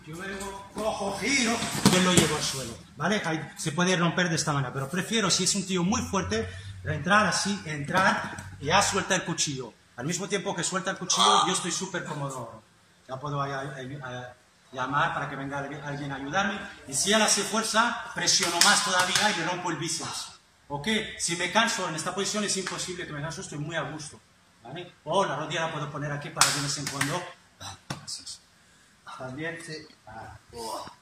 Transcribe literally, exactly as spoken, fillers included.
yo vengo, cojo, giro, yo lo llevo al suelo, ¿vale? Ahí se puede romper de esta manera, pero prefiero, si es un tío muy fuerte, entrar así, entrar y ya suelta el cuchillo. Al mismo tiempo que suelta el cuchillo, yo estoy súper cómodo. Ya puedo a, a, a, llamar para que venga alguien a ayudarme. Y si él hace fuerza, presiono más todavía y le rompo el bíceps. ¿Ok? Si me canso en esta posición, es imposible que me canso, estoy muy a gusto. ¿Vale? O la rodilla la puedo poner aquí para de vez en cuando. Gracias. ¿Estás bien? Sí. Ah.